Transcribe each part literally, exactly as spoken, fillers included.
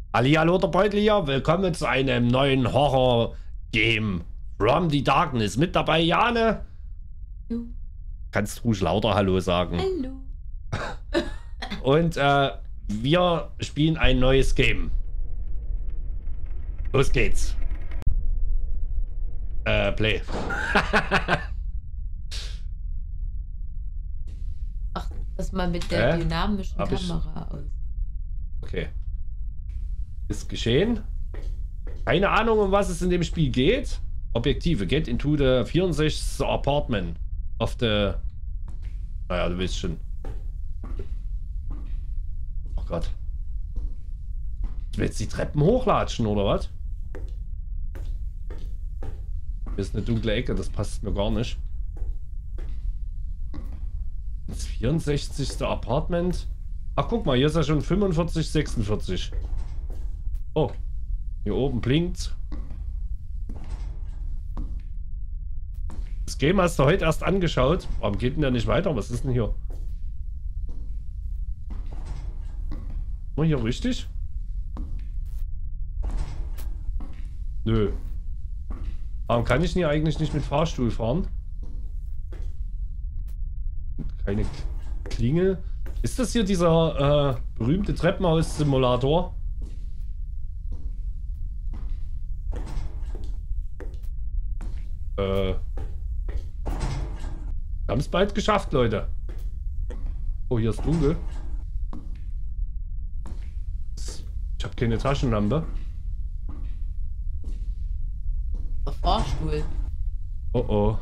Hallihallo, der Beutel hier. Willkommen zu einem neuen Horror-Game. From the Darkness. Mit dabei Jane. Hallo. Kannst ruhig lauter Hallo sagen. Hallo. Und äh, wir spielen ein neues Game. Los geht's. Äh, Play. Ach, das mal mit der äh? dynamischen Hab Kamera ich... aus. Okay. Ist geschehen. Keine Ahnung, um was es in dem Spiel geht. Objektive. Get into the vierundsechzigste Apartment of the... Naja, du weißt schon. Oh Gott. Ich will jetzt die Treppen hochlatschen, oder was? Hier ist eine dunkle Ecke, das passt mir gar nicht. Das vierundsechzigste Apartment. Ach, guck mal, hier ist ja schon fünfundvierzig, sechsundvierzig. Oh, hier oben blinkt. Das Game hast du heute erst angeschaut. Warum geht denn der nicht weiter? Was ist denn hier? War hier richtig? Nö. Warum kann ich denn hier eigentlich nicht mit Fahrstuhl fahren? Keine Klingel. Ist das hier dieser äh, berühmte Treppenhaus-Simulator? Äh. Wir haben es bald geschafft, Leute. Oh, hier ist dunkel. Ich habe keine Taschenlampe. Der Fahrstuhl. Oh oh.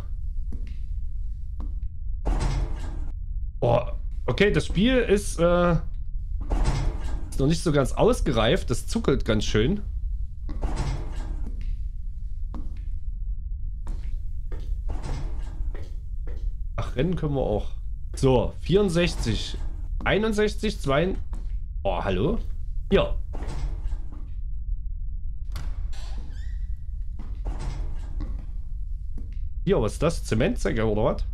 Oh, okay, das Spiel ist, äh, ist noch nicht so ganz ausgereift. Das zuckelt ganz schön. Ach, rennen können wir auch. So, vierundsechzig, einundsechzig, zwei. Oh, hallo? Hier. Hier, was ist das? Zementsäcke oder was?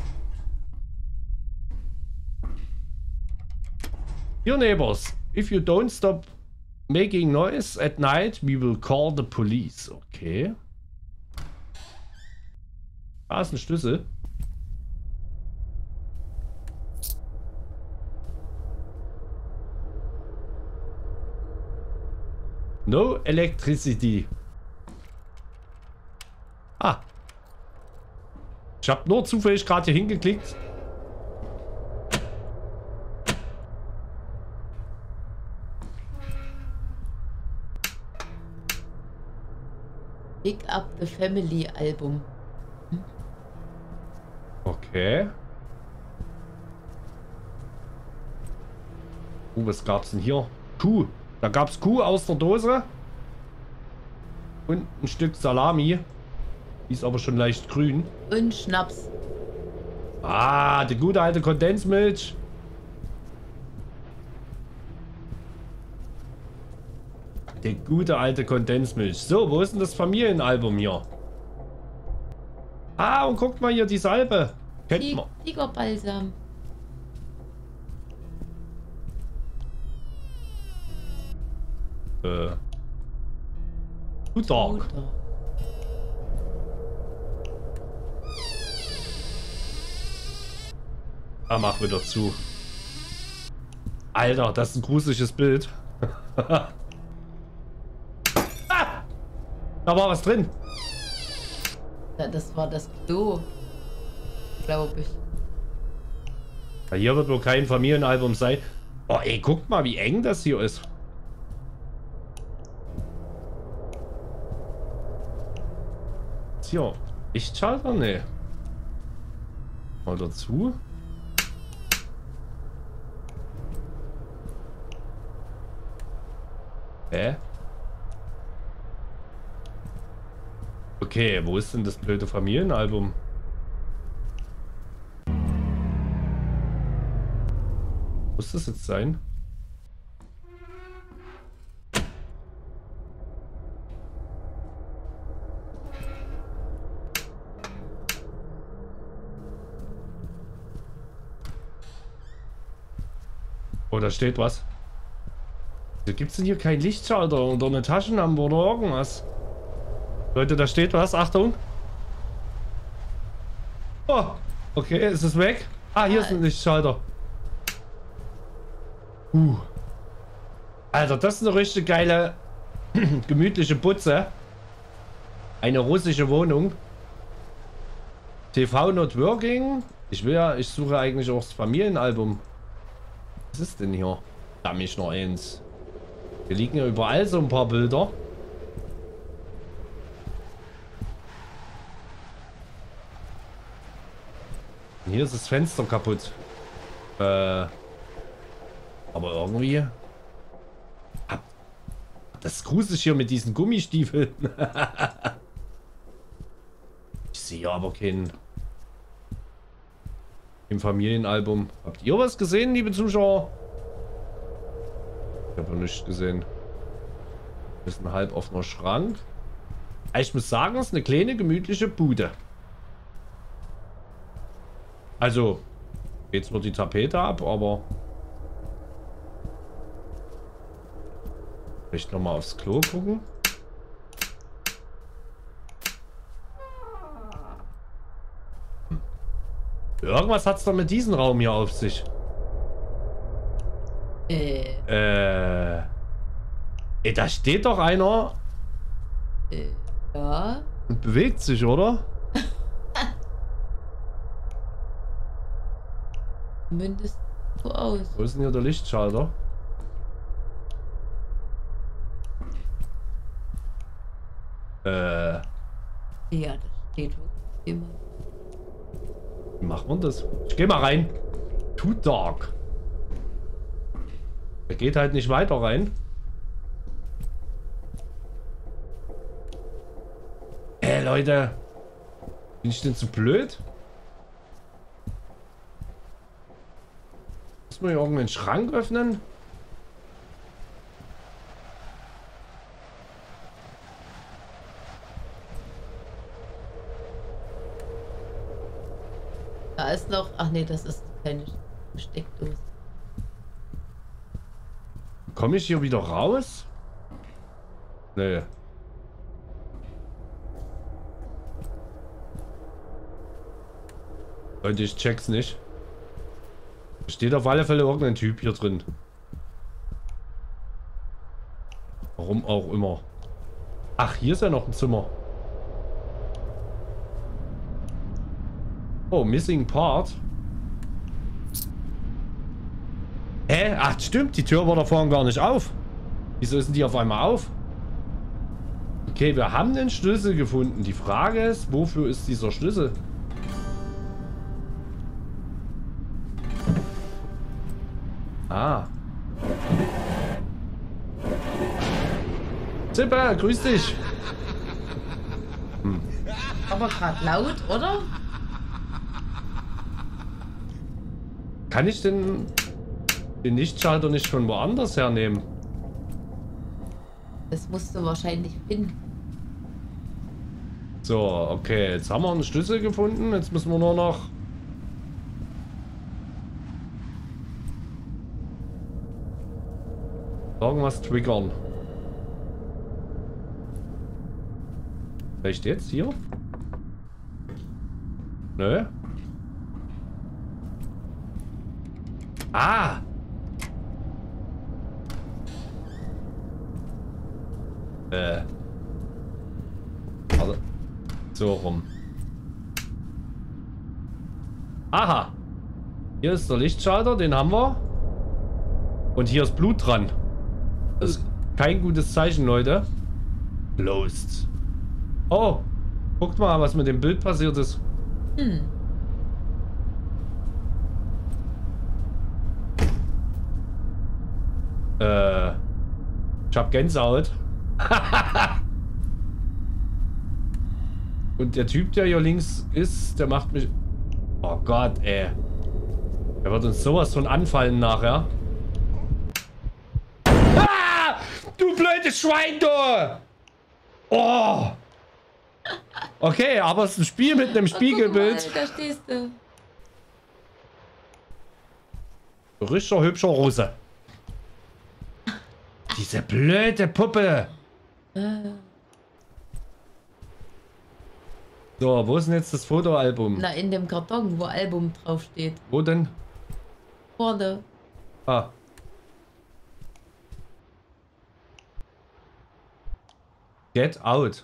Your neighbors, if you don't stop making noise at night, we will call the police. Okay. Da ist ein Schlüssel. No electricity. Ah. Ich habe nur zufällig gerade hier hingeklickt. Pick up the Family Album. Hm? Okay. Oh, was gab's denn hier? Kuh. Da gab's Kuh aus der Dose. Und ein Stück Salami. Die ist aber schon leicht grün. Und Schnaps. Ah, die gute alte Kondensmilch. Die gute alte Kondensmilch. So, wo ist denn das Familienalbum hier? Ah, und guckt mal hier die Salbe. Kennt man. Tigerbalsam. Äh. Too dark. Oder. Ah, mach wieder zu. Alter, das ist ein gruseliges Bild. Ah! Da war was drin. Ja, das war das Klo. Glaube ich. Ja, hier wird wohl kein Familienalbum sein. Oh, ey, guckt mal, wie eng das hier ist. Ist hier Lichtschalter? Nee. Mal dazu. Hä? Okay, wo ist denn das blöde Familienalbum? Muss das jetzt sein? Oh, da steht was. Gibt es denn hier kein Lichtschalter oder eine Taschenlampe oder irgendwas? Leute, da steht was. Achtung. Oh, okay, ist es weg? Ah, hier ist ein Lichtschalter. Uh. Alter, das ist eine richtig geile, gemütliche Butze. Eine russische Wohnung. T V not working. Ich will ja, ich suche eigentlich auch das Familienalbum. Was ist denn hier? Da mich noch eins. Hier liegen ja überall so ein paar Bilder. Und hier ist das Fenster kaputt. Äh, aber irgendwie... Das ist gruselig hier mit diesen Gummistiefeln. Ich sehe aber keinen... Im Familienalbum. Habt ihr was gesehen, liebe Zuschauer? Ich habe noch nichts gesehen. Das ist ein halb offener Schrank. Ich muss sagen, es ist eine kleine, gemütliche Bude. Also, geht zwar die Tapete ab, aber... Vielleicht nochmal aufs Klo gucken. Irgendwas hat es doch mit diesem Raum hier auf sich. Äh. Äh. Ey, da steht doch einer. Äh, ja. Und bewegt sich, oder? Zumindest so aus. Wo ist denn hier der Lichtschalter? Äh. Ja, das steht immer. Wie macht man das? Ich geh mal rein. Too dark. Er geht halt nicht weiter rein. Ey, Leute. Bin ich denn zu blöd? Muss man hier irgendeinen Schrank öffnen? Da ist noch. Ach nee, das ist keine Steckdose. Komme ich hier wieder raus? Nee. Leute, ich check's nicht. Da steht auf alle Fälle irgendein Typ hier drin. Warum auch immer. Ach, hier ist ja noch ein Zimmer. Oh, missing part. Hä? Ach, stimmt. Die Tür war da vorhin gar nicht auf. Wieso ist denn die auf einmal auf? Okay, wir haben den Schlüssel gefunden. Die Frage ist, wofür ist dieser Schlüssel? Ah. Zipper, grüß dich. Hm. Aber gerade laut, oder? Kann ich denn den Lichtschalter nicht von woanders hernehmen? Das musst du wahrscheinlich finden. So, okay. Jetzt haben wir einen Schlüssel gefunden. Jetzt müssen wir nur noch... irgendwas triggern. Vielleicht jetzt hier? Nö. Ah! Äh. Warte. So rum. Aha! Hier ist der Lichtschalter, den haben wir. Und hier ist Blut dran. Das ist kein gutes Zeichen, Leute. Closed. Oh! Guckt mal, was mit dem Bild passiert ist. Hm. Äh, ich hab Gänsehaut. Und der Typ, der hier links ist, der macht mich... Oh Gott, ey. Der wird uns sowas von anfallen nachher. Ah! Du blödes Schwein, du! Oh! Okay, aber es ist ein Spiel mit einem Spiegelbild. Oh, mal, da stehst du. Richtiger hübscher Russe. diese blöde Puppe. Äh. So, wo ist denn jetzt das Fotoalbum? Na, in dem Karton, wo Album draufsteht. Wo denn? Vorne. Ah. Get out.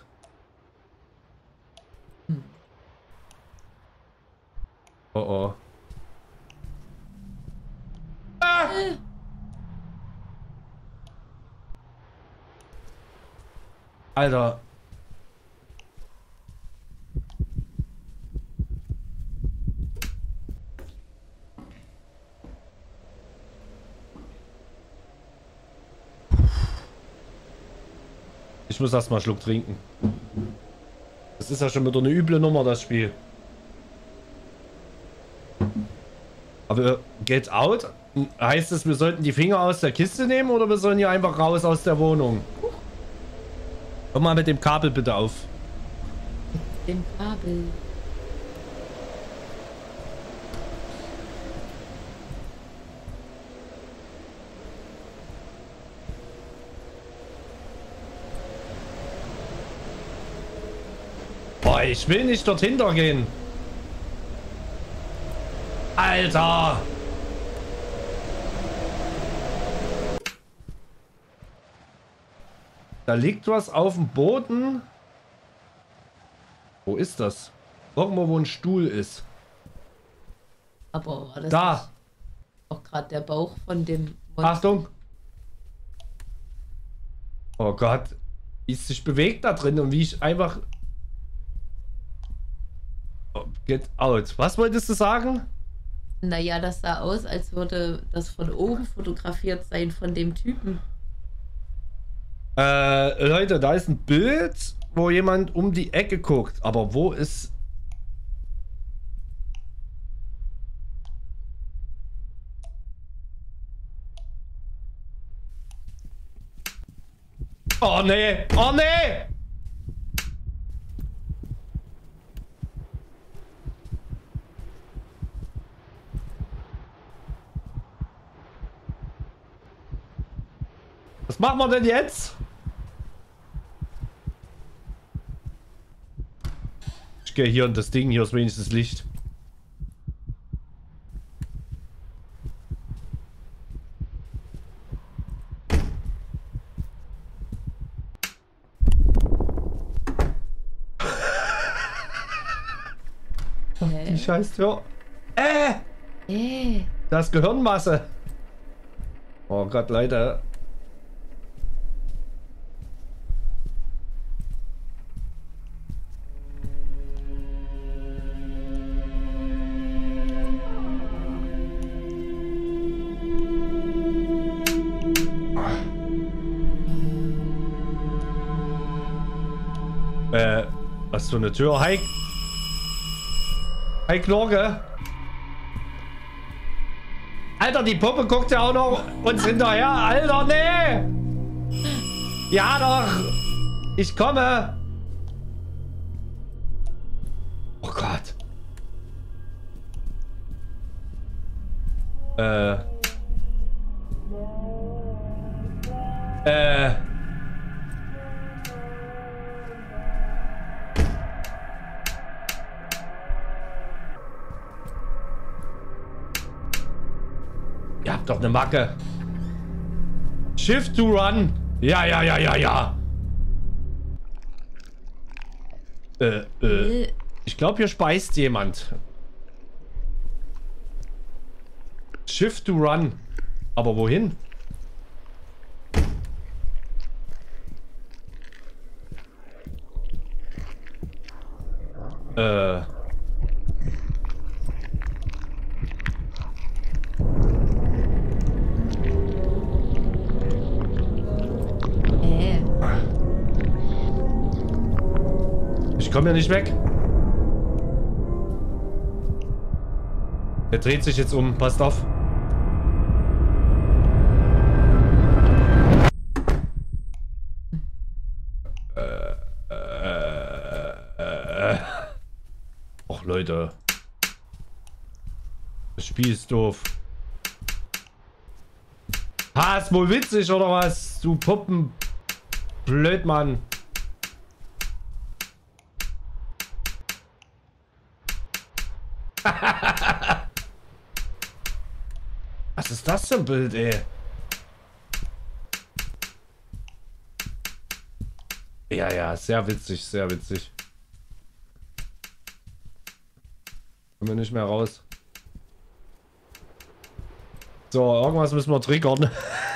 Hm. Oh oh. Ah! Äh. Alter. Ich muss erstmal einen Schluck trinken. Das ist ja schon wieder eine üble Nummer, das Spiel. Aber Get Out? Heißt es, wir sollten die Finger aus der Kiste nehmen oder wir sollen hier einfach raus aus der Wohnung? Hör mal mit dem Kabel bitte auf. Dem Kabel. Boah, ich will nicht dorthin gehen. Alter! Da liegt was auf dem Boden. Wo ist das? Irgendwo, wo ein Stuhl ist. Aber war das Da! nicht auch gerade der Bauch von dem Monster? Achtung! Oh Gott. Wie es sich bewegt da drin und wie ich einfach... Oh, get out. Was wolltest du sagen? Naja, das sah aus, als würde das von oben fotografiert sein von dem Typen. Äh, Leute, da ist ein Bild, wo jemand um die Ecke guckt. Aber wo ist... Oh nee! Oh nee! Was machen wir denn jetzt? Ich gehe hier in das Ding, hier ist wenigstens Licht. Äh. Die scheiß Tür. Äh! Äh. Das ist Gehirnmasse. Oh Gott, Leute. Äh, was für eine Tür? Hi. Hi, Knorke. Alter, die Puppe guckt ja auch noch uns hinterher. Alter, nee. Ja doch. Ich komme. Oh Gott. Äh. Äh. Ihr habt doch eine Macke. Shift to run. Ja, ja, ja, ja, ja. Äh, äh. Ich glaube, hier speist jemand. Shift to run. Aber wohin? Äh. Ich komme ja nicht weg. Er dreht sich jetzt um. Passt auf. Äh, äh, äh. Och, Leute. Das Spiel ist doof. Ha, ist wohl witzig, oder was? jetzt, du Puppen. Blödmann. Was ist das für ein Bild, ey? Ja, ja, sehr witzig, sehr witzig. Kommen wir nicht mehr raus. So, irgendwas müssen wir triggern.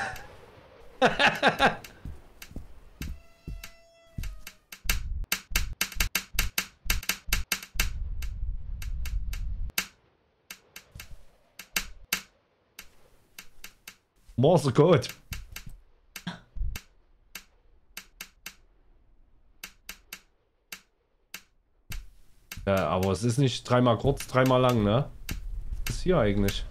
Morse Code. Ja, aber es ist nicht dreimal kurz, dreimal lang, ne? Was ist hier eigentlich?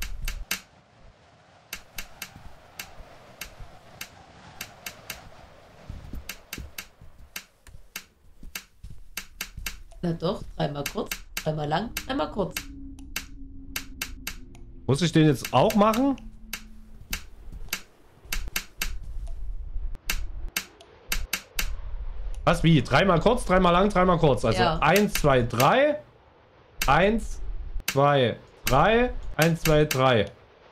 Na doch, dreimal kurz, dreimal lang, dreimal kurz. Muss ich den jetzt auch machen? Was, wie? Dreimal kurz, dreimal lang, dreimal kurz. Also ja. eins, zwei, drei. eins, zwei, drei. eins, zwei, drei.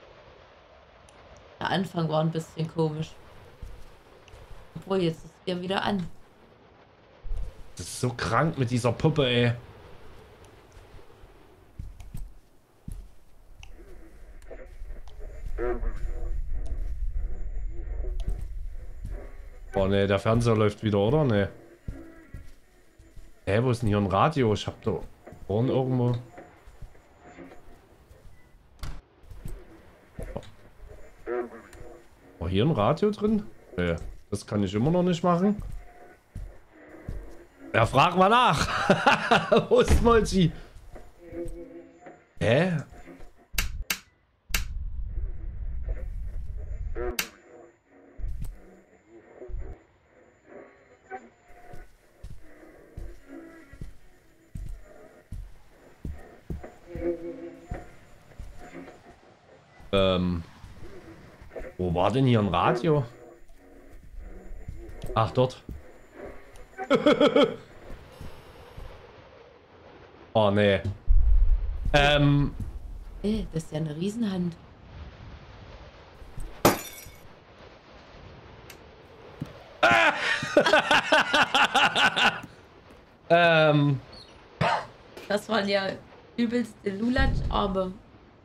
Der Anfang war ein bisschen komisch. Obwohl, jetzt ist er wieder an. Das ist so krank mit dieser Puppe, ey. Oh ne, der Fernseher läuft wieder, oder? Ne. Hä, wo ist denn hier ein Radio? Ich hab da vorne irgendwo. War hier ein Radio drin? Ne, das kann ich immer noch nicht machen. Ja, frag mal nach. Wo ist Molzi? Hä? Ähm. Wo war denn hier ein Radio? Ach, dort. Oh, nee. Ähm. Ey, das ist ja eine Riesenhand. ähm. Das waren ja übelste Lulatsch-Arme.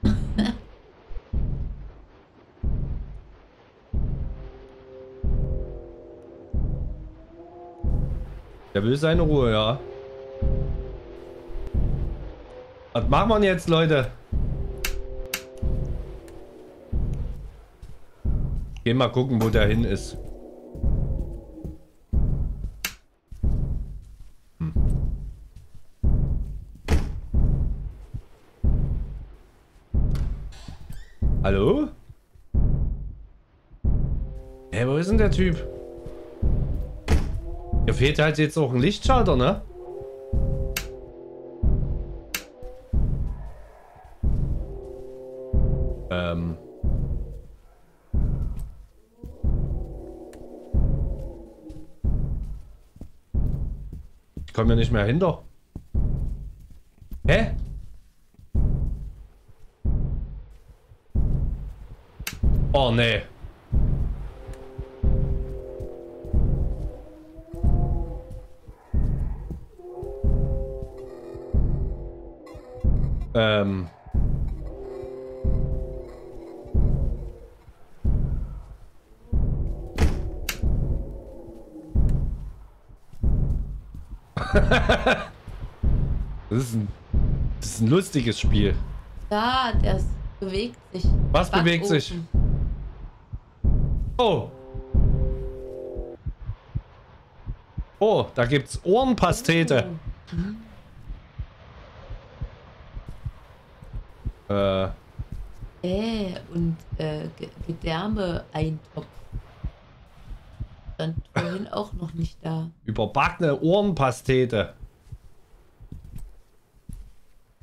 Der will seine Ruhe, ja. Was machen wir denn jetzt, Leute? Gehen mal gucken, wo der hin ist. Hm. Hallo? Hä, hey, wo ist denn der Typ? Hier fehlt halt jetzt auch ein Lichtschalter, ne? Ähm. Ich komme ja nicht mehr hinter. Hä? Oh, nee. Ähm. Das ist ein, das ist ein lustiges Spiel. Ja, der bewegt sich. Was Backofen. bewegt sich? Oh. Oh, da gibt's Ohrenpastete. Mhm. Äh. Äh, und äh, Gedärme-Eintopf. Stand vorhin auch noch nicht da. Überbackene Ohrenpastete.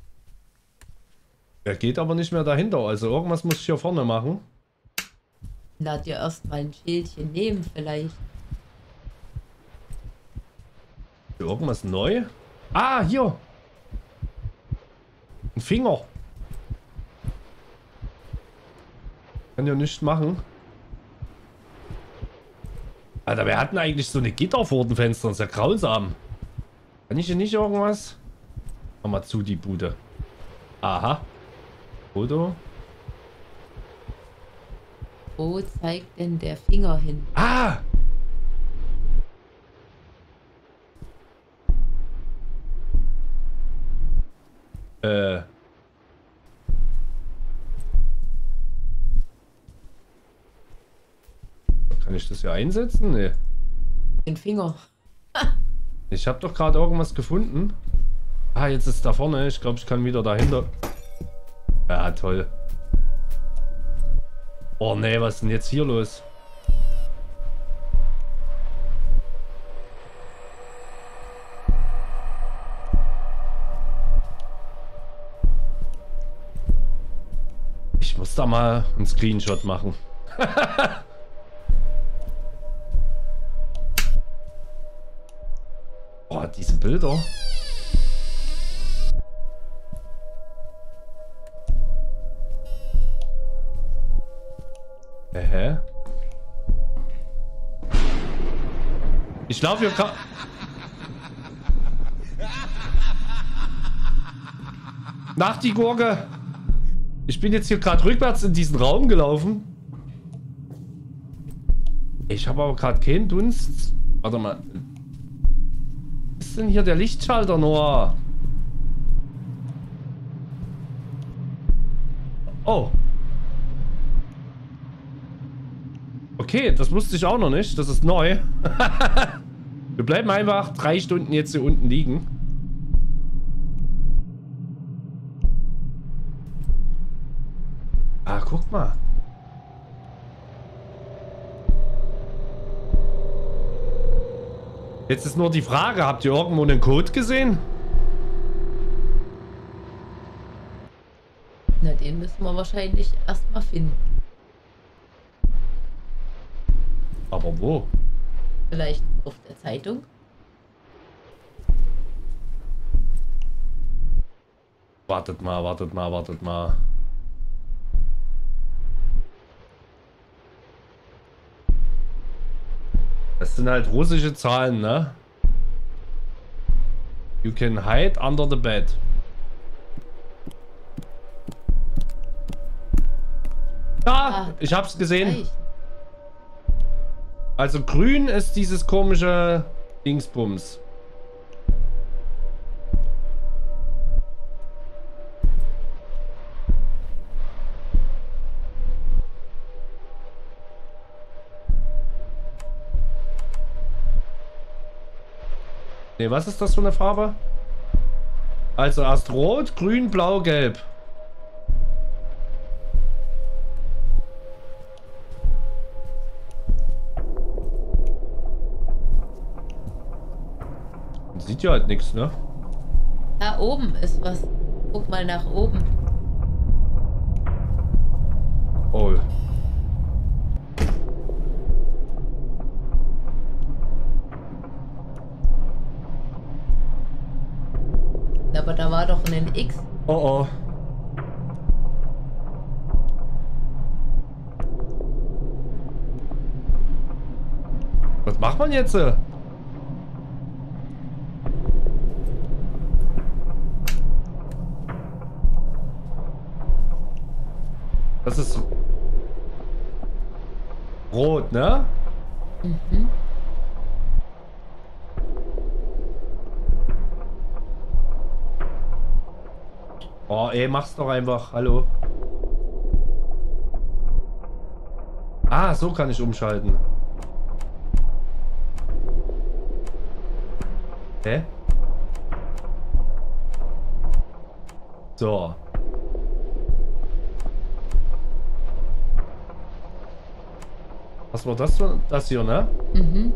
Er geht aber nicht mehr dahinter. Also irgendwas muss ich hier vorne machen. Na, dir erst mal ein Schälchen nehmen vielleicht. Irgendwas neu? Ah, hier. Ein Finger. Kann ja nichts machen. Alter, wir hatten eigentlich so eine Gitter vor den Fenstern. Das ist ja grausam. Kann ich hier nicht irgendwas? Mach mal zu, die Bude. Aha. Foto. Wo zeigt denn der Finger hin? Ah! Äh. Kann ich das hier einsetzen? Nee. Den Finger. Ich habe doch gerade irgendwas gefunden. Ah, jetzt ist da vorne. Ich glaube, ich kann wieder dahinter. Ja, toll. Oh nee, was ist denn jetzt hier los? Ich muss da mal einen Screenshot machen. Boah, diese Bilder. Hä? Ich laufe hier gerade. Nach die Gurke. Ich bin jetzt hier gerade rückwärts in diesen Raum gelaufen. Ich habe aber gerade keinen Dunst. Warte mal. Was ist denn hier der Lichtschalter, Noah? Oh. Okay, das wusste ich auch noch nicht. Das ist neu. Wir bleiben einfach drei Stunden jetzt hier unten liegen. Ah, guck mal. Jetzt ist nur die Frage, habt ihr irgendwo einen Code gesehen? Na, den müssen wir wahrscheinlich erstmal finden. Aber wo? Vielleicht auf der Zeitung? Wartet mal, wartet mal, wartet mal. Das sind halt russische Zahlen, ne? You can hide under the bed. Ah, ich hab's gesehen. Also grün ist dieses komische Dingsbums. Ne, was ist das für eine Farbe? Also erst rot, grün, blau, gelb. Sieht ja halt nichts, ne? Da oben ist was. Guck mal nach oben. Oh. Aber da war doch ein X. Oh oh. Was macht man jetzt? Das ist rot, ne? Mhm. Oh, ey, mach's doch einfach. Hallo. Ah, so kann ich umschalten. Hä? So. Was war das? Das hier, ne? Mhm.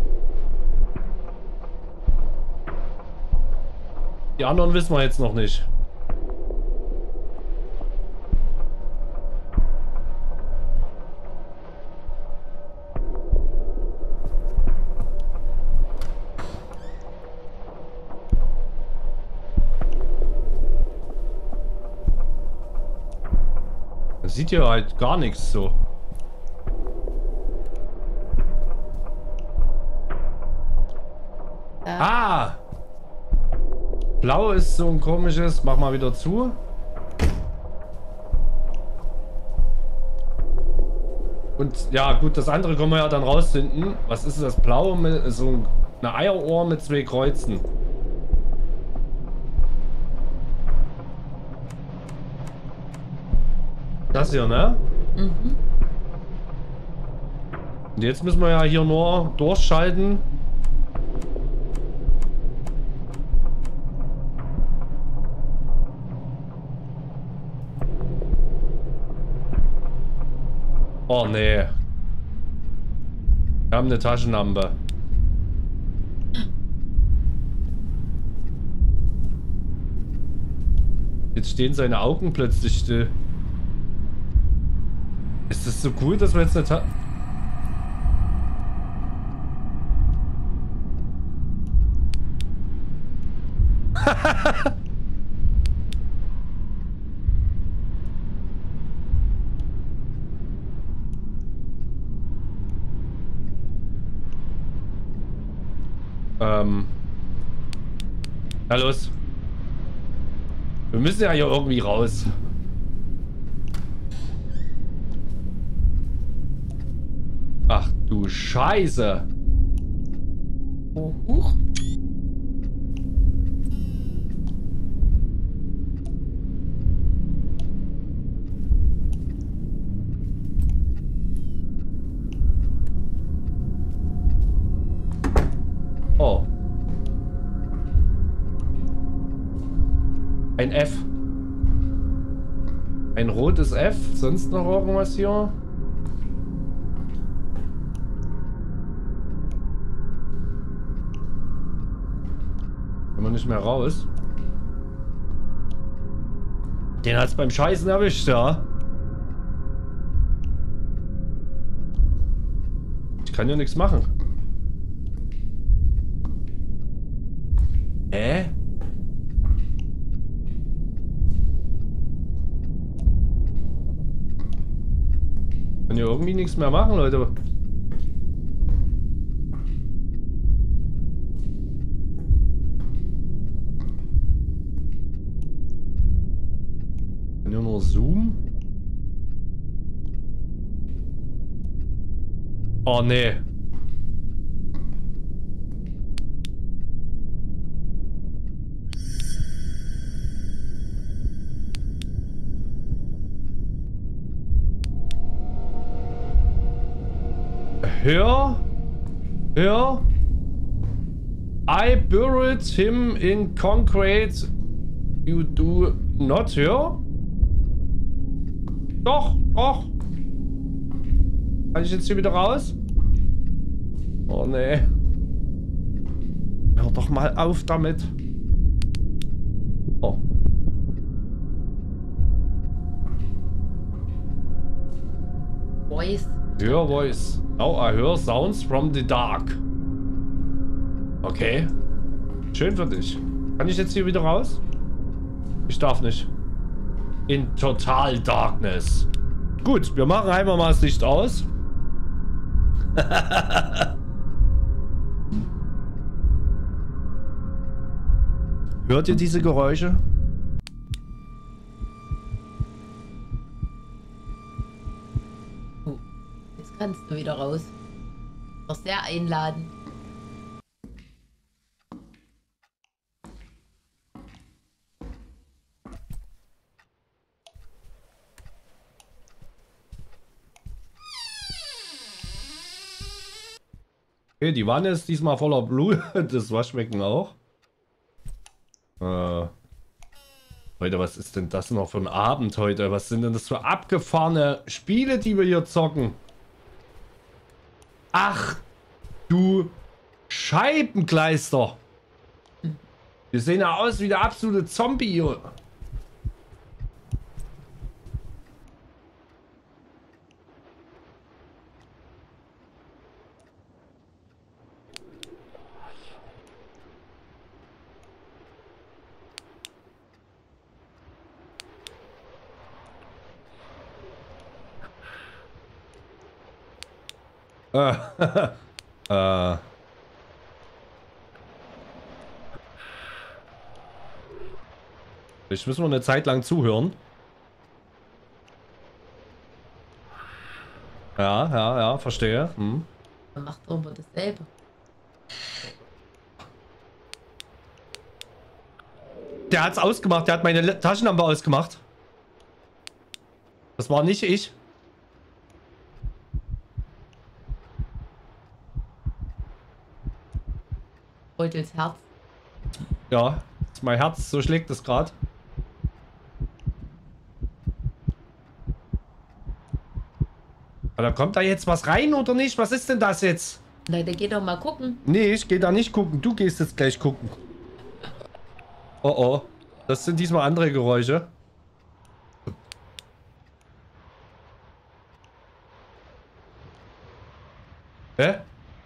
Die anderen wissen wir jetzt noch nicht. sieht hier halt gar nichts so. Ja. Ah! Blau ist so ein komisches. Mach mal wieder zu. Und ja, gut, das andere können wir ja dann rausfinden. Was ist das Blaue mit so eine Eierohr mit zwei Kreuzen? Das hier, ne? Mhm. Und jetzt müssen wir ja hier nur durchschalten. Oh nee. Wir haben eine Taschenlampe. Jetzt stehen seine Augen plötzlich still. Ist das so cool, dass wir jetzt eine Ta ähm. Na los. Wir müssen ja hier irgendwie raus. Ach du Scheiße. Oh, huch. Oh. Ein F. Ein rotes F. Sonst noch irgendwas hier? Können wir nicht mehr raus. Den hat's beim Scheißen erwischt, ja. Ich kann ja nichts machen. Hä? Kann ja irgendwie nichts mehr machen, Leute. Kann ja nur Zoom. Oh nee. Hör, hör. I buried him in concrete. You do not hear? Doch, doch. Kann ich jetzt hier wieder raus? Oh nee. Hör doch mal auf damit. Oh. Voice. Hear voice. Now I hear sounds from the dark. Okay. Schön für dich. Kann ich jetzt hier wieder raus? Ich darf nicht. In total darkness. Gut, wir machen einfach mal das Licht aus. Hört ihr diese Geräusche? Jetzt kannst du wieder raus. Doch sehr einladend. Okay, die Wanne ist diesmal voller Blut. Das Waschbecken auch. Äh. Leute, was ist denn das noch für ein Abend heute? Was sind denn das für abgefahrene Spiele, die wir hier zocken? Ach, du Scheibenkleister. Wir sehen ja aus wie der absolute Zombie hier. Äh, äh. Vielleicht müssen wir eine Zeit lang zuhören. Ja, ja, ja, verstehe. Hm. Man macht doch immer dasselbe. Der hat's ausgemacht, der hat meine Taschenlampe ausgemacht. Das war nicht ich. Beutels Herz. Ja, das ist mein Herz, so schlägt es gerade. Da kommt da jetzt was rein oder nicht? Was ist denn das jetzt? Leute, geht doch mal gucken. Nee, ich gehe da nicht gucken. Du gehst jetzt gleich gucken. Oh oh. Das sind diesmal andere Geräusche. Hä?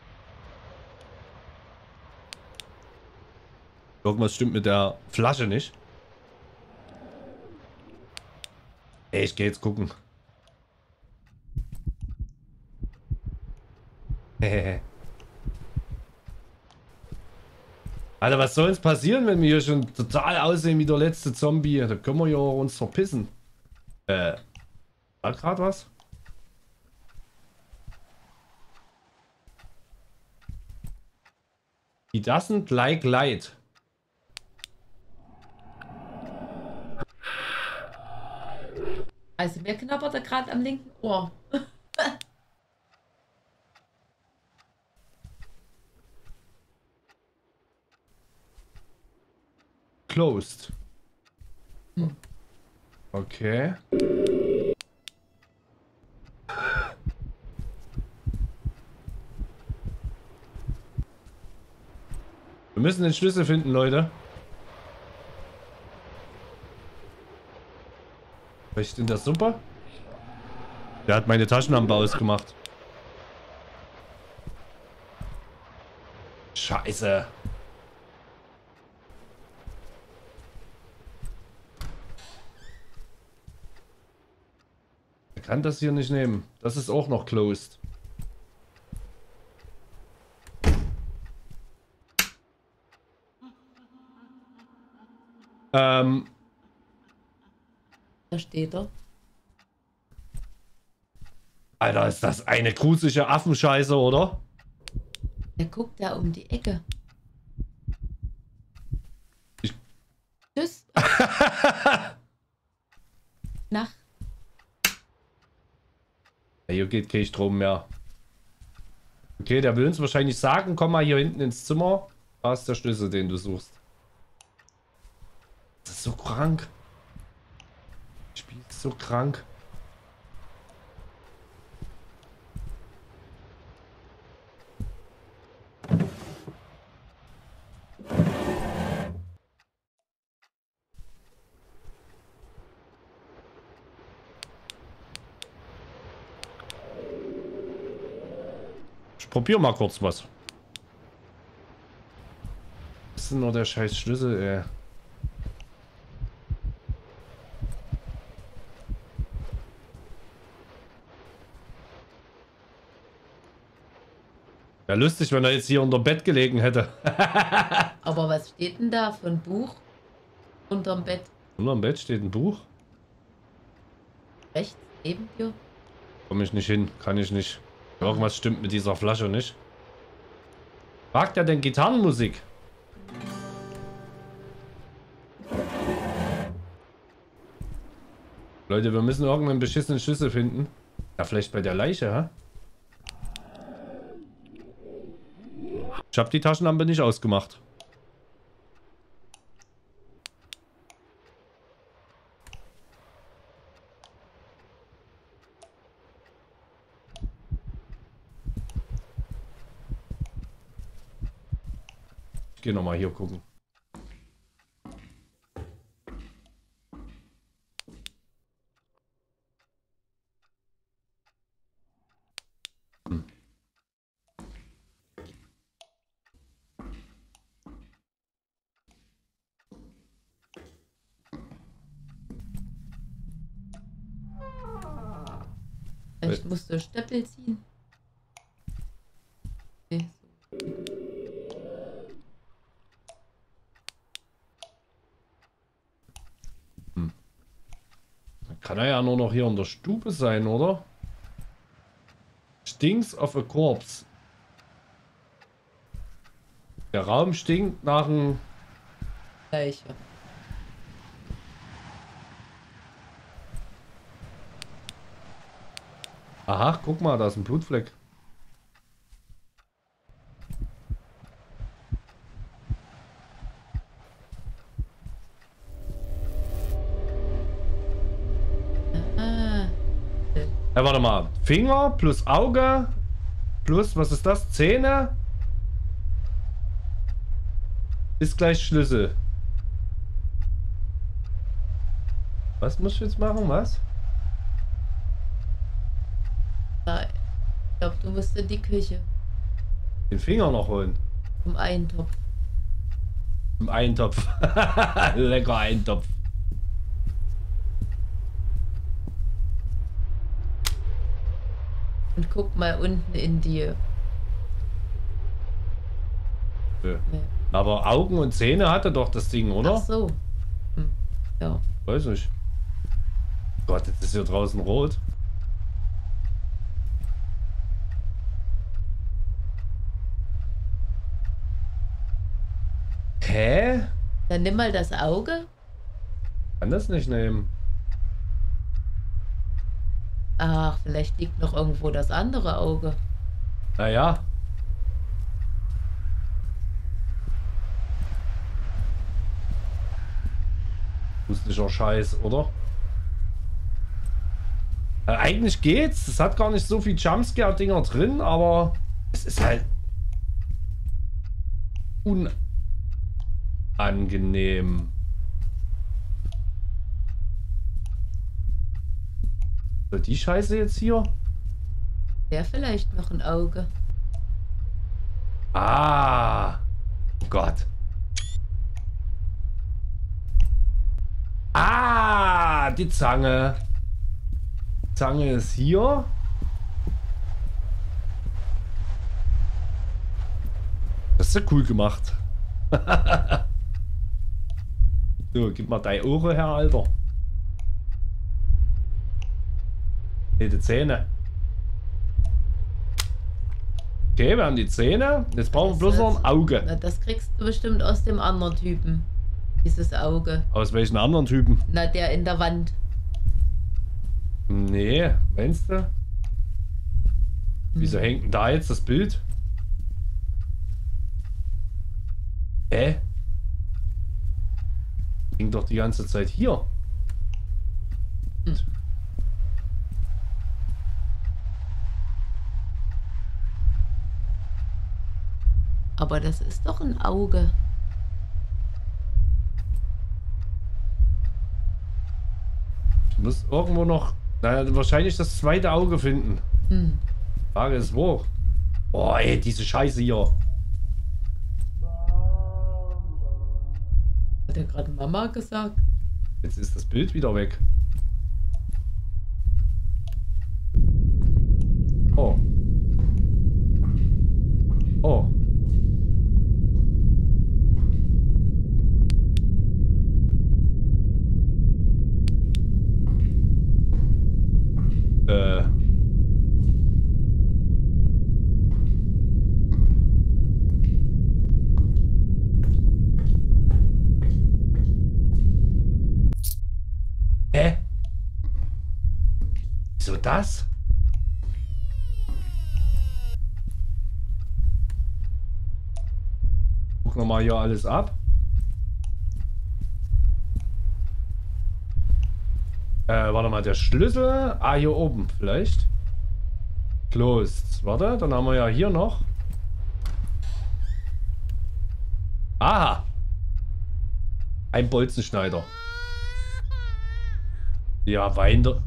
Irgendwas stimmt mit der Flasche nicht. Ey, ich gehe jetzt gucken. Alter, was soll uns passieren, wenn wir hier schon total aussehen wie der letzte Zombie? Da können wir ja uns verpissen. Äh, war gerade was? He doesn't like light. Also mir knabbert er gerade am linken Ohr. Closed. Hm. Okay. Wir müssen den Schlüssel finden, Leute. Vielleicht in der Suppe? Der hat meine Taschenlampe ausgemacht. Scheiße. Er kann das hier nicht nehmen. Das ist auch noch closed. Ähm. Da steht er. Alter, ist das eine gruselige Affenscheiße, oder? Der guckt da um die Ecke. Ich Tschüss. Nach. Hier geht kein Strom mehr. Okay, der will uns wahrscheinlich sagen, komm mal hier hinten ins Zimmer. Da ist der Schlüssel, den du suchst. Das ist so krank. Das Spiel ist so krank. Ich probier mal kurz was. Was ist denn nur der scheiß Schlüssel, ey? Ja, lustig, wenn er jetzt hier unter Bett gelegen hätte. Aber was steht denn da für ein Buch unterm Bett? Unterm Bett steht ein Buch. Rechts neben dir? Komme ich nicht hin, kann ich nicht. Irgendwas stimmt mit dieser Flasche nicht. Mag der denn Gitarrenmusik? Leute, wir müssen irgendeinen beschissenen Schlüssel finden. Ja, vielleicht bei der Leiche, hä? Ich habe die Taschenlampe nicht ausgemacht. Ich gehe nochmal hier gucken. Hm. Vielleicht musst du Stöppel ziehen. Kann er ja nur noch hier in der Stube sein, oder? Stinks of a corpse. Der Raum stinkt nach einem... Leiche. Aha, guck mal, da ist ein Blutfleck. Ah. Ja, warte mal. Finger plus Auge plus, was ist das? Zähne ist gleich Schlüssel. Was muss ich jetzt machen? Was? Ich glaube, du musst in die Küche. Den Finger noch holen. Zum Eintopf. Im Eintopf. Lecker Eintopf. Und guck mal unten in die... Ja. Nee. Aber Augen und Zähne hatte doch das Ding, oder? Ach so. Hm. Ja. Weiß nicht. Gott, jetzt ist hier draußen rot. Hä? Dann nimm mal das Auge. Kann das nicht nehmen. Ach, vielleicht liegt noch irgendwo das andere Auge. Naja. Wusstlicher Scheiß, oder? Äh, eigentlich geht's. Es hat gar nicht so viel Jumpscare-Dinger drin, aber es ist halt unangenehm. So, die Scheiße jetzt hier? Wäre vielleicht noch ein Auge. Ah. Oh Gott. Ah, die Zange. Die Zange ist hier. Das ist ja cool gemacht. So, gib mal deine Ohren her, Alter. Nee, die Zähne. Okay, wir haben die Zähne. Jetzt brauchen wir bloß noch ein Auge. Na, das kriegst du bestimmt aus dem anderen Typen. Dieses Auge. Aus welchen anderen Typen? Na, der in der Wand. Nee, meinst du? Wieso hängt denn da jetzt das Bild? Hä? Hing doch die ganze Zeit hier. Hm. Aber das ist doch ein Auge. Ich muss irgendwo noch, naja, wahrscheinlich das zweite Auge finden. Hm. Frage ist wo. Boah, ey, diese Scheiße hier. Hat er gerade Mama gesagt? Jetzt ist das Bild wieder weg. Oh. Oh. Äh. Hä? Wieso das? Gucken wir mal hier alles ab. Äh, warte mal, der Schlüssel. Ah, hier oben vielleicht. Closed. Warte, dann haben wir ja hier noch. Aha. Ein Bolzenschneider. Ja, weint er.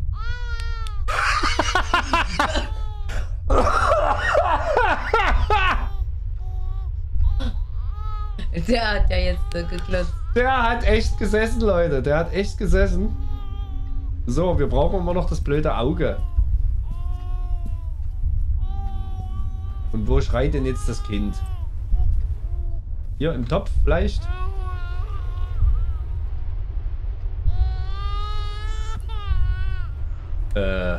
Der hat ja jetzt äh, geklotzt. Der hat echt gesessen, Leute. Der hat echt gesessen. So, wir brauchen immer noch das blöde Auge. Und wo schreit denn jetzt das Kind? Hier im Topf vielleicht? Äh.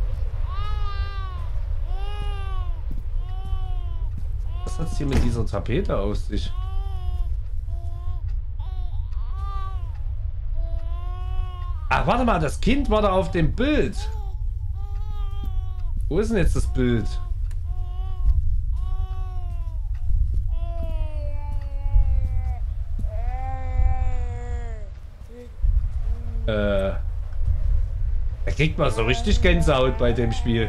Was hat's hier mit dieser Tapete auf sich? Ach, warte mal, das Kind war da auf dem Bild. Wo ist denn jetzt das Bild? Äh. Da kriegt man so richtig Gänsehaut bei dem Spiel.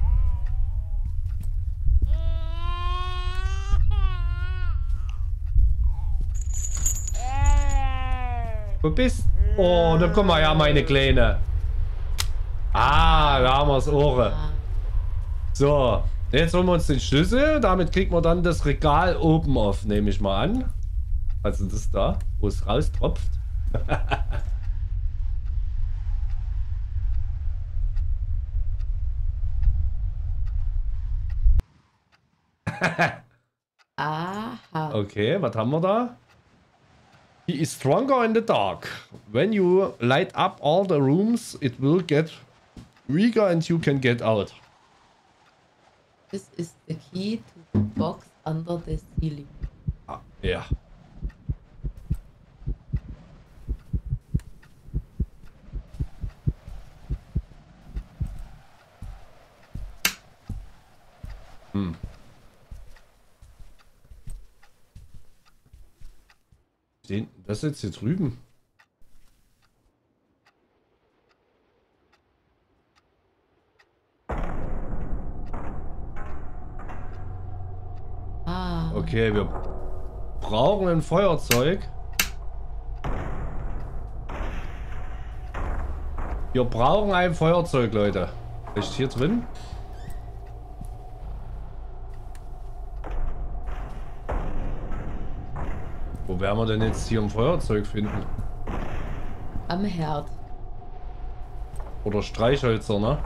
Wo bist du? Oh, da komm mal her, meine Kleine. Ah, da haben wir das Ohr. So, jetzt holen wir uns den Schlüssel. Damit kriegt man dann das Regal oben auf, nehme ich mal an. Also das da, wo es raustropft. Aha. Okay, was haben wir da? He is stronger in the dark. When you light up all the rooms, it will get weaker and you can get out. This is the key to the box under the ceiling. Ah, ja. Hm. Den, das jetzt hier drüben. Ah. Okay, wir brauchen ein Feuerzeug. Wir brauchen ein Feuerzeug, Leute. Ist hier drin? Wo werden wir denn jetzt hier ein Feuerzeug finden? Am Herd. Oder Streichhölzer, ne?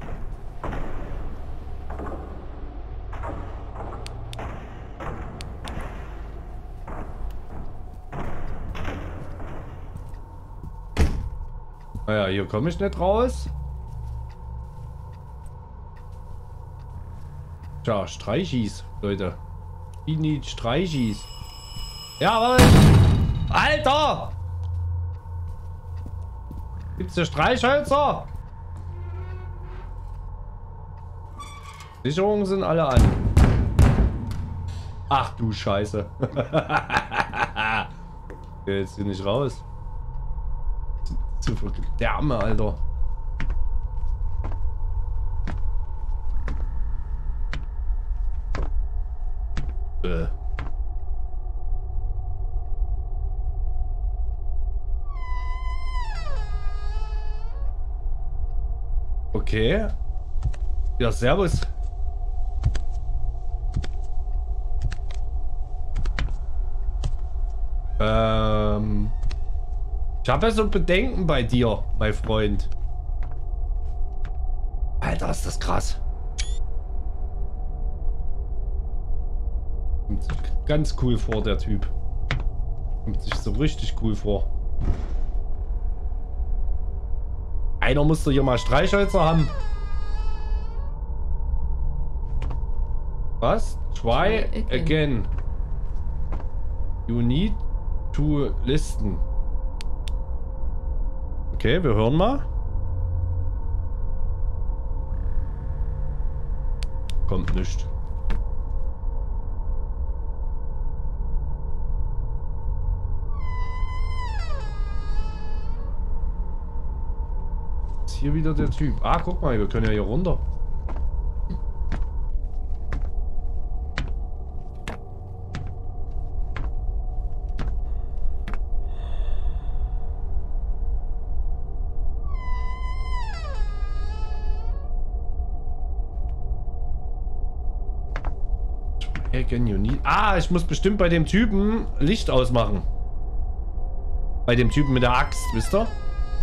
Naja, hier komme ich nicht raus. Tja, Streichis, Leute. Ich need Streichis. Jawohl! Alter! Gibt's hier Streichhölzer? Sicherungen sind alle an. Ach du Scheiße. Geh jetzt hier nicht raus. Zu viel Gedärme, Alter. Äh. Okay. Ja, servus. Ähm. Ich habe ja so Bedenken bei dir, mein Freund. Alter, ist das krass. Kommt sich ganz cool vor, der Typ. Kommt sich so richtig cool vor. Einer muss doch hier mal Streichhölzer haben. Was? Try again. again. You need to listen. Okay, wir hören mal. Kommt nicht. Ist hier wieder der Typ. Ah, guck mal, wir können ja hier runter. Ah, ich muss bestimmt bei dem Typen Licht ausmachen. Bei dem Typen mit der Axt, wisst ihr?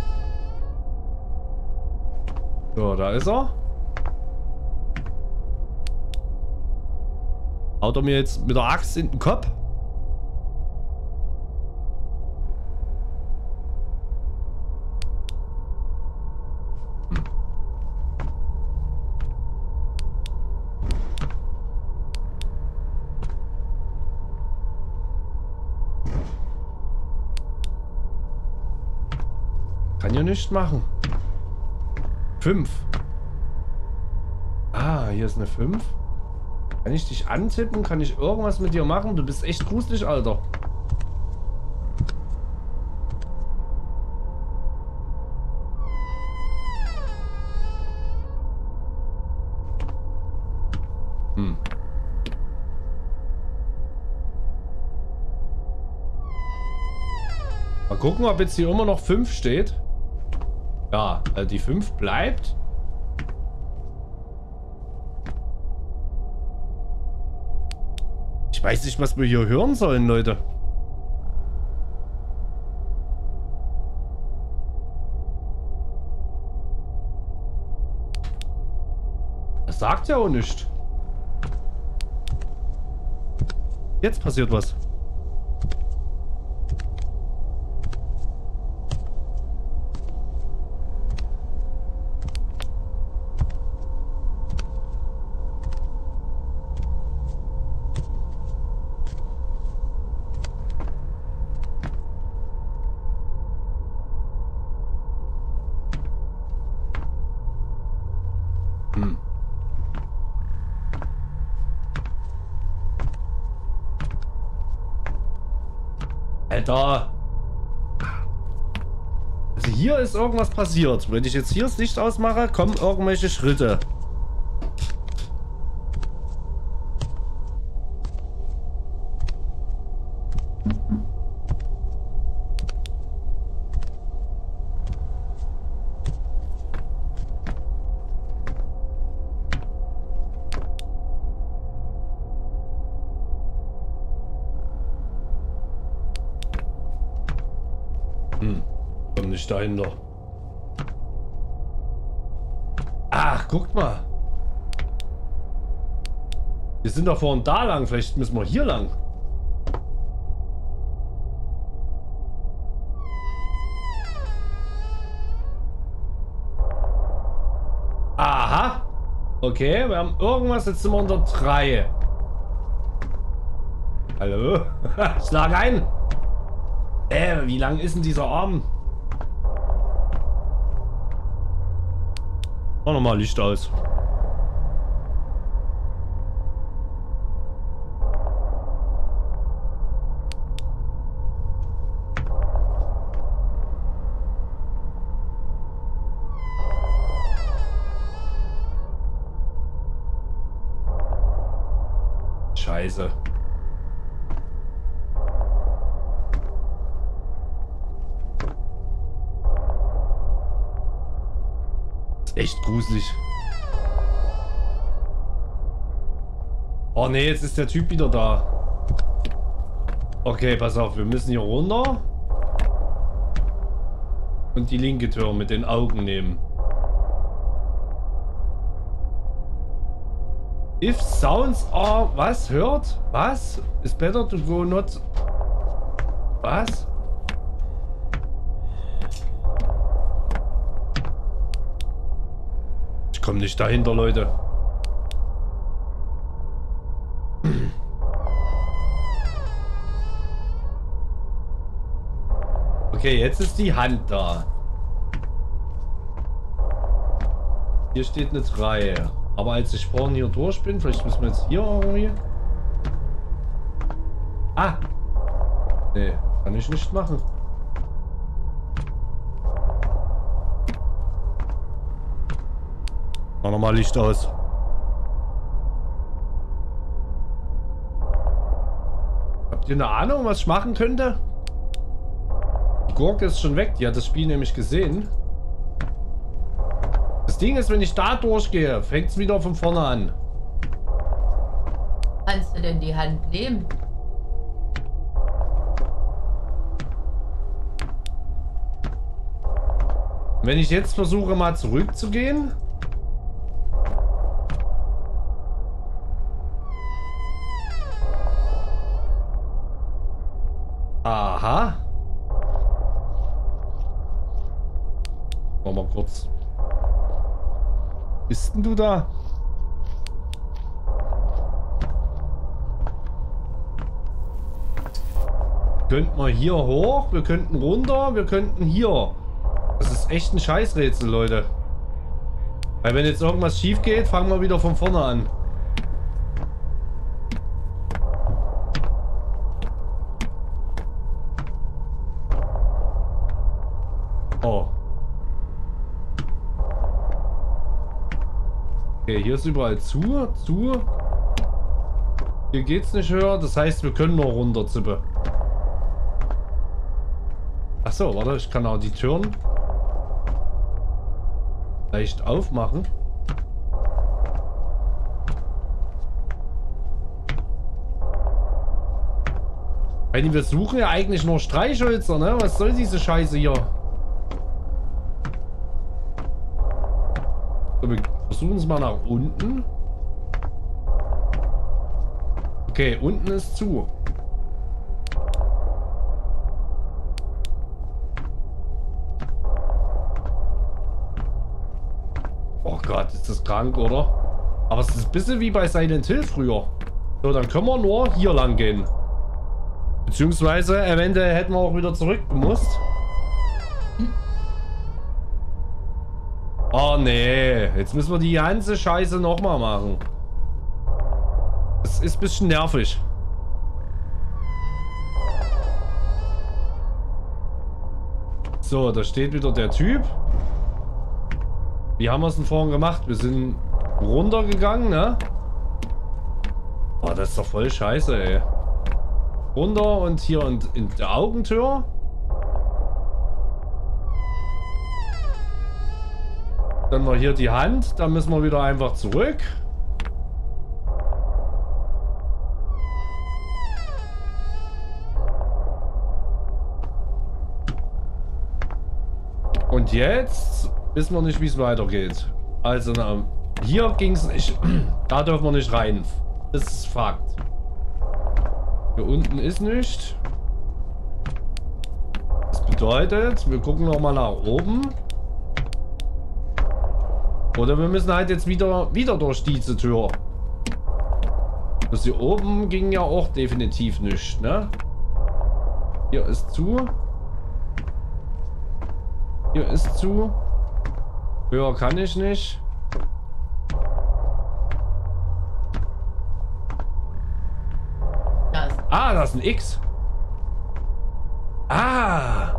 So, da ist er. Haut er mir jetzt mit der Axt in den Kopf? Hm. Kann ja nichts machen. fünf. Ah, hier ist eine fünf. Kann ich dich antippen? Kann ich irgendwas mit dir machen? Du bist echt gruselig, Alter. Hm. Mal gucken, ob jetzt hier immer noch fünf steht. Ja, also die fünf bleibt. Ich weiß nicht, was wir hier hören sollen, Leute. Das sagt ja auch nichts. Jetzt passiert was. Hm. Alter. Also hier ist irgendwas passiert. Wenn ich jetzt hier das Licht ausmache, kommen irgendwelche Schritte. Hm, komm nicht dahinter. Ach, guckt mal. Wir sind doch vorhin da lang. Vielleicht müssen wir hier lang. Aha. Okay, wir haben irgendwas. Jetzt sind wir unter drei. Hallo? Schlag ein. Äh, wie lang ist denn dieser Arm? Mach nochmal Licht aus. Scheiße. Echt gruselig. Oh ne, jetzt ist der Typ wieder da. Okay, pass auf, wir müssen hier runter. Und die linke Tür mit den Augen nehmen. If sounds are... Was? Hört? Was? It's better to go not... Was? Ich komme nicht dahinter, Leute. Okay, jetzt ist die Hand da. Hier steht eine drei. Aber als ich vorhin hier durch bin, vielleicht müssen wir jetzt hier irgendwie... Ah! Nee, kann ich nicht machen. Mach nochmal Licht aus. Habt ihr eine Ahnung, was ich machen könnte? Die Gurke ist schon weg. Die hat das Spiel nämlich gesehen. Das Ding ist, wenn ich da durchgehe, fängt es wieder von vorne an. Kannst du denn die Hand nehmen? Wenn ich jetzt versuche, mal zurückzugehen... Aha. Warte mal kurz. Bist denn du da? Könnten wir hier hoch, wir könnten runter, wir könnten hier. Das ist echt ein Scheißrätsel, Leute. Weil wenn jetzt irgendwas schief geht, fangen wir wieder von vorne an. Oh. Okay, hier ist überall zu, zu. Hier geht's nicht höher, das heißt, wir können nur runter, Zippe. Achso, warte, ich kann auch die Türen leicht aufmachen. Weil wir suchen ja eigentlich nur Streichhölzer, ne? Was soll diese Scheiße hier? So, wir versuchen es mal nach unten. Okay, unten ist zu. Oh Gott, ist das krank, oder? Aber es ist ein bisschen wie bei Silent Hill früher. So, dann können wir nur hier lang gehen. Beziehungsweise, eventuell hätten wir auch wieder zurück gemusst. Oh nee, jetzt müssen wir die ganze Scheiße nochmal machen. Das ist ein bisschen nervig. So, da steht wieder der Typ. Wie haben wir es denn vorhin gemacht? Wir sind runtergegangen, ne? Oh, das ist doch voll scheiße, ey. Runter und hier und in der Augentür. Dann noch hier die Hand. Dann müssen wir wieder einfach zurück. Und jetzt wissen wir nicht, wie es weitergeht. Also, na, hier ging es nicht. Da dürfen wir nicht rein. Das ist Fakt. Hier unten ist nichts. Das bedeutet, wir gucken noch mal nach oben. Oder wir müssen halt jetzt wieder, wieder durch diese Tür. Das hier oben ging ja auch definitiv nicht, ne? Hier ist zu. Hier ist zu. Höher kann ich nicht. Das. Ah, das ist ein X. Ah.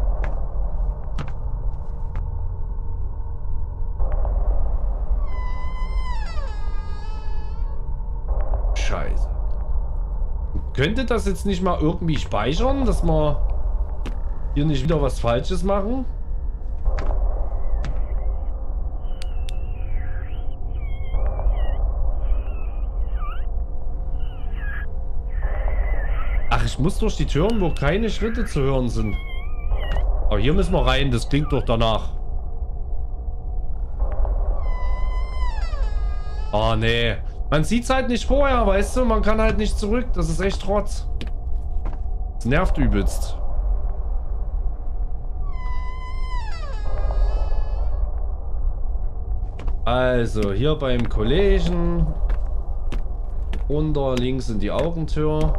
Scheiße. Könnte das jetzt nicht mal irgendwie speichern, dass wir hier nicht wieder was Falsches machen? Ach, ich muss durch die Türen, wo keine Schritte zu hören sind. Aber hier müssen wir rein, das klingt doch danach. Oh, nee. Man sieht es halt nicht vorher, weißt du? Man kann halt nicht zurück. Das ist echt Trotz. Das nervt übelst. Also, hier beim Kollegen. Runter, links in die Augentür.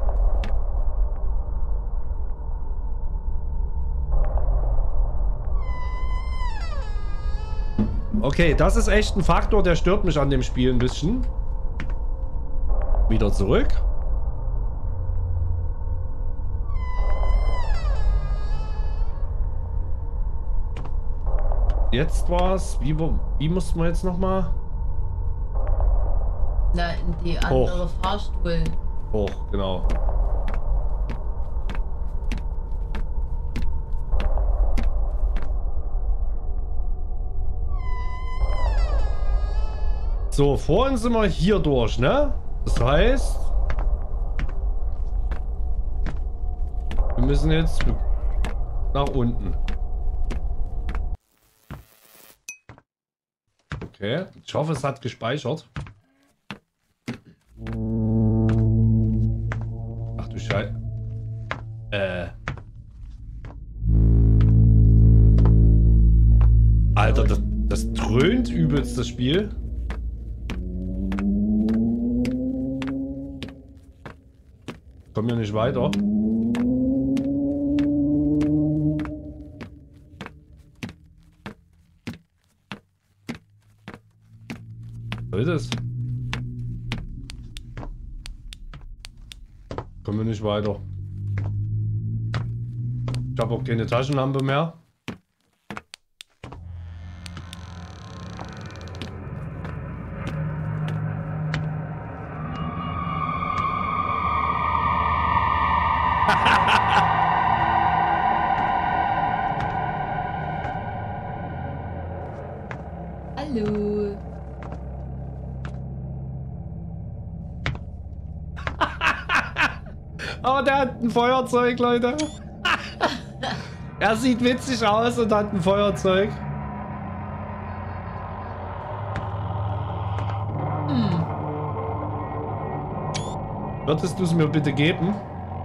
Okay, das ist echt ein Faktor, der stört mich an dem Spiel ein bisschen. Wieder zurück. Jetzt war's. Wie, wie mussten wir jetzt nochmal? Na, in die andere Hoch. Fahrstuhl. Hoch, genau. So, vorhin sind wir hier durch, ne? Das heißt, wir müssen jetzt nach unten. Okay, ich hoffe, es hat gespeichert. Ach du Scheiße. Äh. Alter, das, das dröhnt übelst, das Spiel. Kommen wir nicht weiter. soll das? Kommen wir nicht weiter. Ich habe auch keine Taschenlampe mehr. Hallo. Aber der hat ein Feuerzeug, Leute. Er sieht witzig aus und hat ein Feuerzeug. Hm. Würdest du es mir bitte geben?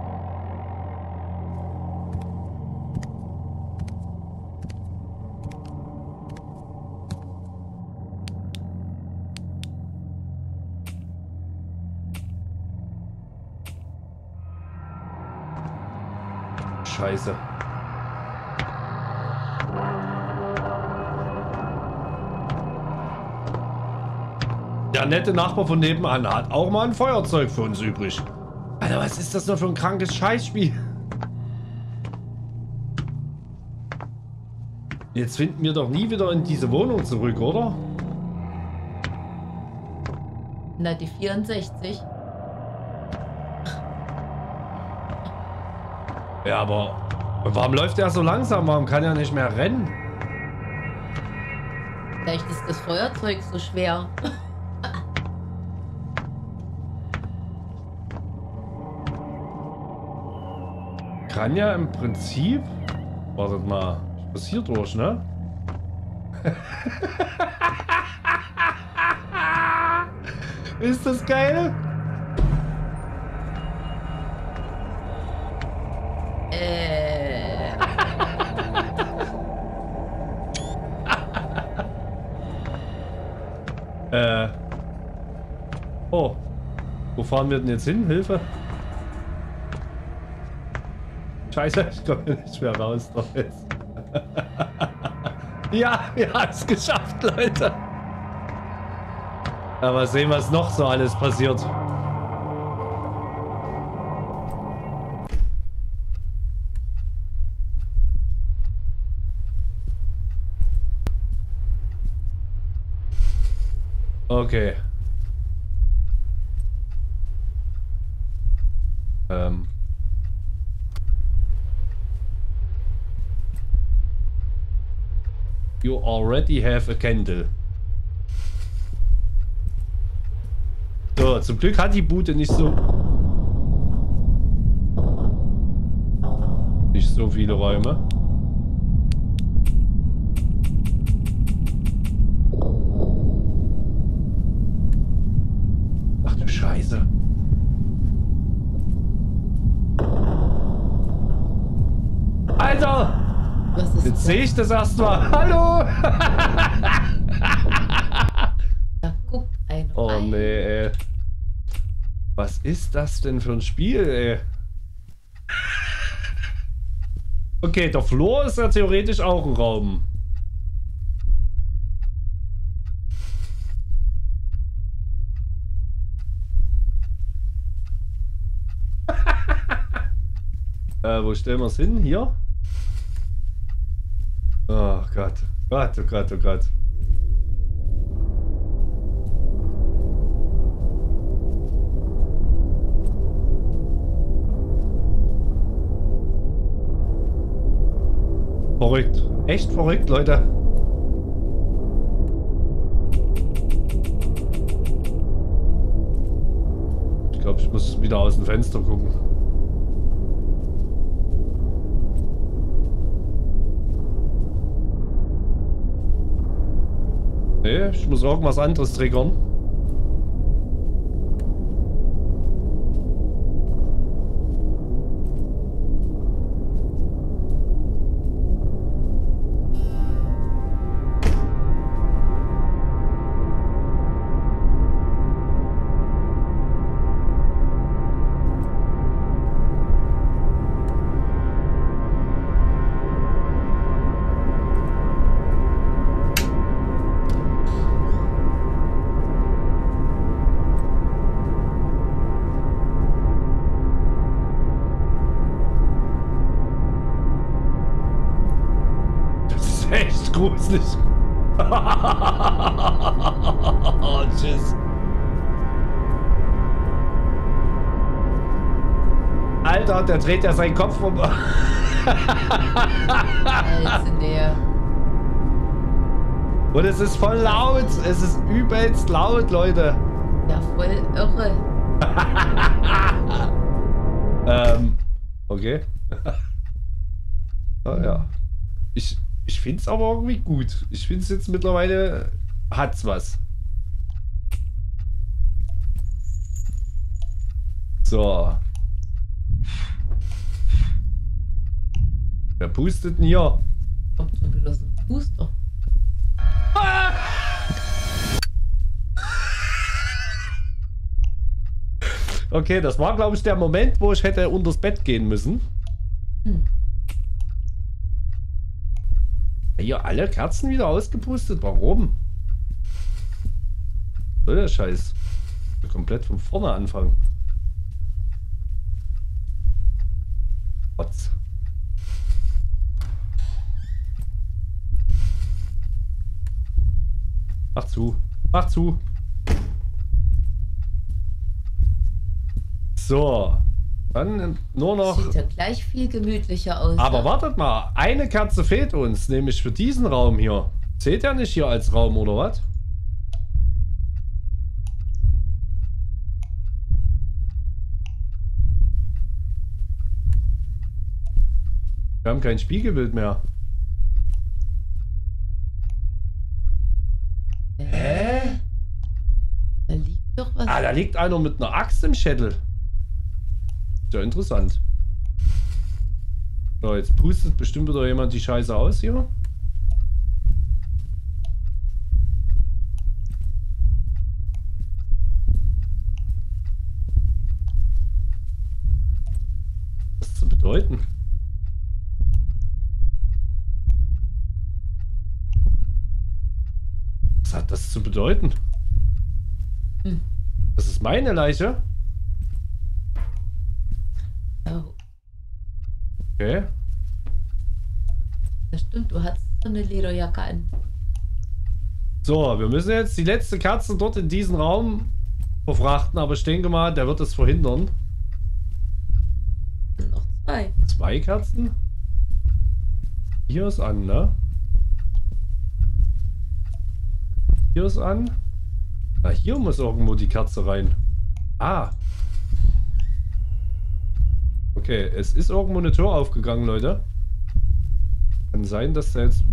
Scheiße. Der nette Nachbar von nebenan hat auch mal ein Feuerzeug für uns übrig. Alter, was ist das nur für ein krankes Scheißspiel? Jetzt finden wir doch nie wieder in diese Wohnung zurück, oder? Na, die vierundsechzig. Ja, aber warum läuft er so langsam? Warum kann er nicht mehr rennen? Vielleicht ist das Feuerzeug so schwer. Kann ja im Prinzip... Wartet mal, ich muss hier durch, ne? Ist das geil? Äh. äh. Oh. Wo fahren wir denn jetzt hin? Hilfe. Scheiße, ich komme nicht mehr raus. Doch jetzt. Ja, wir haben es geschafft, Leute. Aber sehen, was noch so alles passiert. Okay. Ähm. You already have a candle. So, zum Glück hat die Bude nicht so... Nicht so viele Räume. Ach du Scheiße. Alter! Was ist Jetzt sehe ich das erstmal. Hallo! Da guckt ein Oh rein. nee, ey. Was ist das denn für ein Spiel, ey? Okay, der Flur ist ja theoretisch auch ein Raum. äh, wo stellen wir es hin? Hier? Oh Gott. Gott, oh Gott, oh Gott. Verrückt. Echt verrückt, Leute. Ich glaube, ich muss wieder aus dem Fenster gucken. Nee, ich muss irgendwas anderes triggern. ist echt gruselig. Tschüss. Alter, der dreht ja seinen Kopf rum. Also der. Und es ist voll laut. Es ist übelst laut, Leute. Ja, voll irre. ähm, okay. ah, ja. Ich, ich finde es aber irgendwie gut. Ich finde es jetzt mittlerweile hat's was. So. Wer pustet denn hier? Kommt schon wieder so ein Puster. Ah! Okay, das war, glaube ich, der Moment, wo ich hätte unters Bett gehen müssen. Hm. Hier alle Kerzen wieder ausgepustet. Warum? So der Scheiß. Komplett von vorne anfangen. Rotz. Mach zu. Mach zu. So. Dann nur noch... Sieht ja gleich viel gemütlicher aus. Aber ja. wartet mal. Eine Kerze fehlt uns. Nämlich für diesen Raum hier. Zählt ja nicht hier als Raum, oder was? Wir haben kein Spiegelbild mehr. Hä? Da liegt doch was. Ah, da liegt einer mit einer Axt im Schädel. Sehr interessant. So, jetzt pustet bestimmt wieder jemand die Scheiße aus hier. Was zu bedeuten? Was hat das zu bedeuten? Hm. Das ist meine Leiche. Oh. Okay. Das stimmt, du hast so eine Lederjacke an. So, wir müssen jetzt die letzte Kerze dort in diesen Raum verfrachten, aber ich denke mal, der wird es verhindern. Noch zwei. Zwei Kerzen? Hier ist an, ne? Hier ist an. Ah, hier muss irgendwo die Kerze rein. Ah. Okay, es ist irgendwo eine Tür aufgegangen, Leute. Kann sein, dass da jetzt...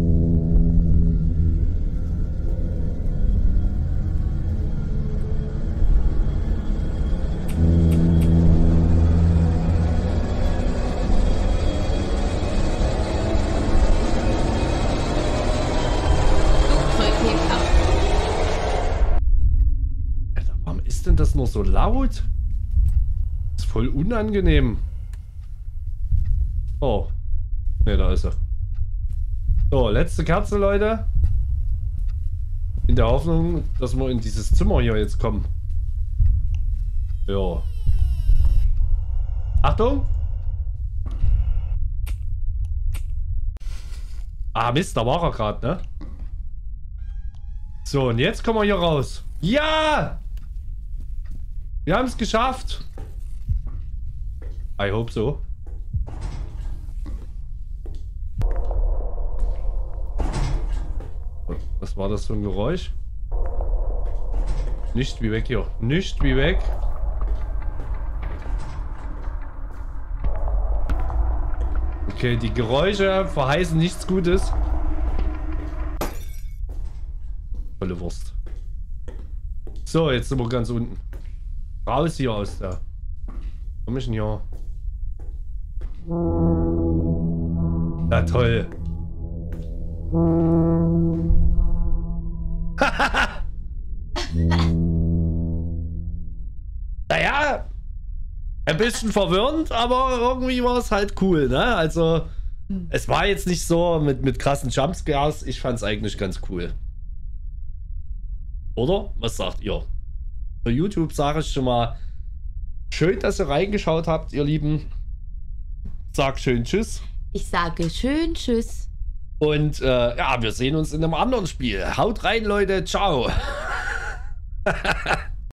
Alter, warum ist denn das nur so laut? Das ist voll unangenehm. Oh. Ne, da ist er. So, letzte Kerze, Leute. In der Hoffnung, dass wir in dieses Zimmer hier jetzt kommen. Ja. Achtung! Ah, Mist, da war er gerade, ne? So, und jetzt kommen wir hier raus. Ja! Wir haben es geschafft. I hope so. Was war das für ein Geräusch? Nicht wie weg hier. Nicht wie weg. Okay, die Geräusche verheißen nichts Gutes. Volle Wurst. So, jetzt sind wir ganz unten. Raus hier aus der... Komm ich denn hier? Na toll. Naja, ein bisschen verwirrend, aber irgendwie war es halt cool, ne? Also, es war jetzt nicht so mit, mit krassen Jumpscares. Ich fand es eigentlich ganz cool. Oder? Was sagt ihr? Für YouTube sage ich schon mal, schön, dass ihr reingeschaut habt, ihr Lieben. Sag schön Tschüss. Ich sage schön Tschüss. Und äh, ja, wir sehen uns in einem anderen Spiel. Haut rein, Leute. Ciao.